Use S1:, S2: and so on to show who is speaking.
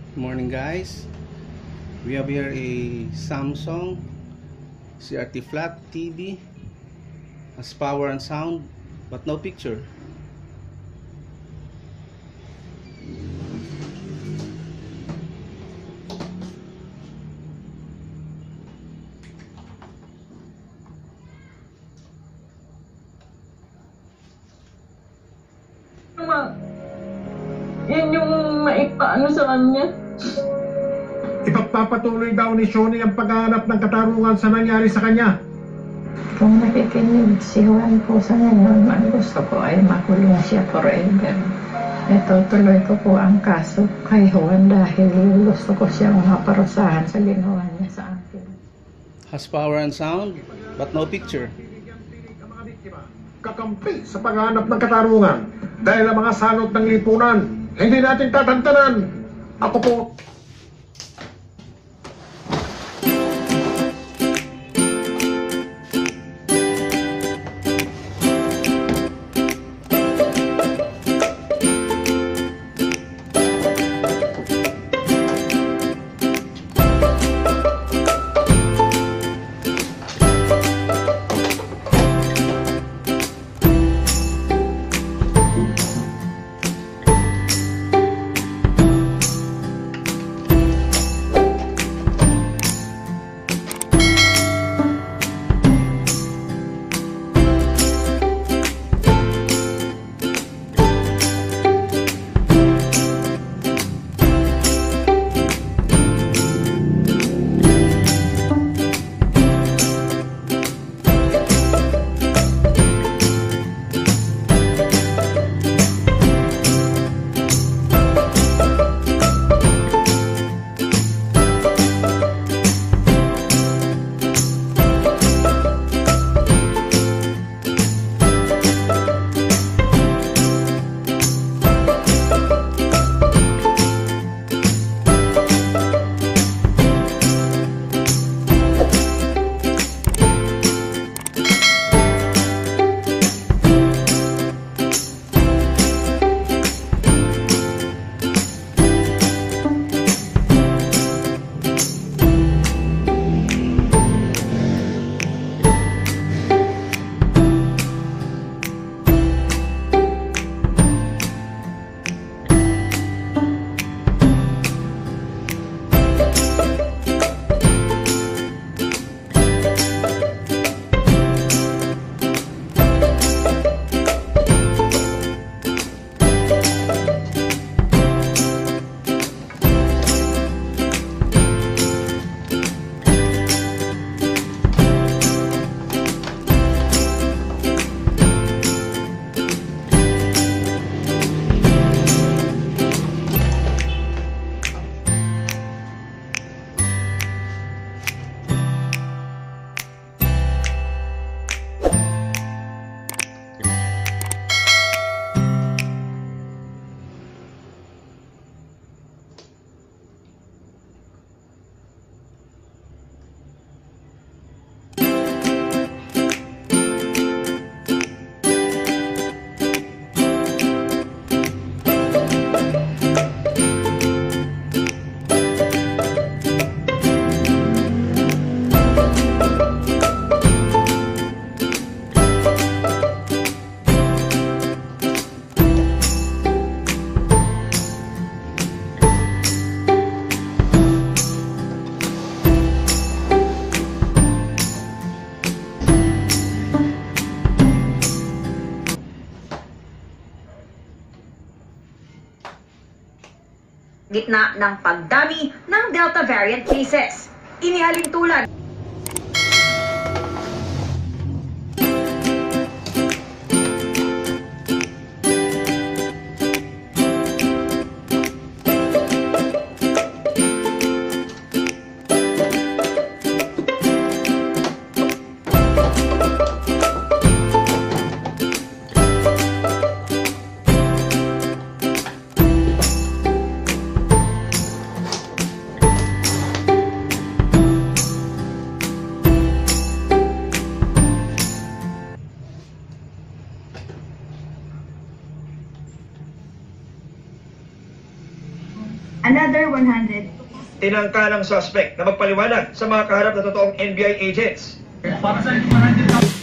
S1: Morning guys, we have here a Samsung CRT flat TV, has power and sound but no picture.
S2: Yan yung maipaano sa kanya.
S3: Ipagpapatuloy daw ni Shoni ang paghahanap ng katarungan sa nangyari sa kanya.
S2: Kung nakikinig si Juan po sa ngayon, ang gusto ko ay makulong siya forever. Ito, tuloy ko po ang kaso kay Juan dahil gusto ko siyang maparusahan sa ginawa niya sa akin.
S1: Has power and sound but no picture.
S3: Kakampi sa paghahanap ng katarungan dahil ang mga salot ng lipunan hindi natin tatantanan. Ako po.
S4: Gitna ng pagdami ng Delta variant cases. Inihalin tulad
S5: Another 100.
S6: Tinangka ng suspect na magpaliwanag sa mga kaharap na totoong NBI agents.
S7: Para sa